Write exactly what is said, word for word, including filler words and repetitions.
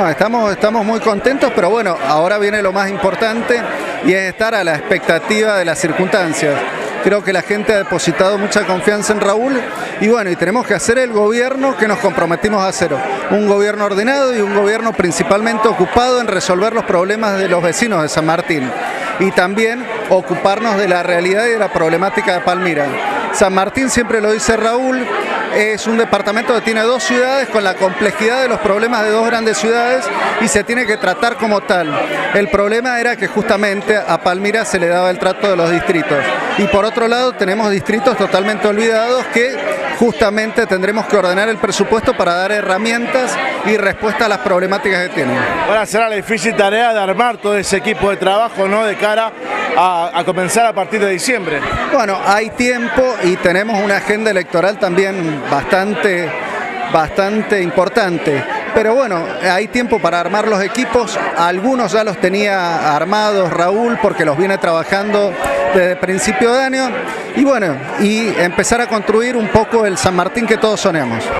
Estamos, estamos muy contentos, pero bueno, ahora viene lo más importante y es estar a la expectativa de las circunstancias. Creo que la gente ha depositado mucha confianza en Raúl y bueno, y tenemos que hacer el gobierno que nos comprometimos a hacer. Un gobierno ordenado y un gobierno principalmente ocupado en resolver los problemas de los vecinos de San Martín y también ocuparnos de la realidad y de la problemática de Palmira. San Martín, siempre lo dice Raúl, es un departamento que tiene dos ciudades con la complejidad de los problemas de dos grandes ciudades y se tiene que tratar como tal. El problema era que justamente a Palmira se le daba el trato de los distritos. Y por otro lado tenemos distritos totalmente olvidados que justamente tendremos que ordenar el presupuesto para dar herramientas y respuesta a las problemáticas que tienen. Ahora será la difícil tarea de armar todo ese equipo de trabajo, ¿no?, de cara a, a comenzar a partir de diciembre. Bueno, hay tiempo y tenemos una agenda electoral también bastante, bastante importante. Pero bueno, hay tiempo para armar los equipos, algunos ya los tenía armados Raúl porque los viene trabajando desde principio de año y bueno, y empezar a construir un poco el San Martín que todos soñamos.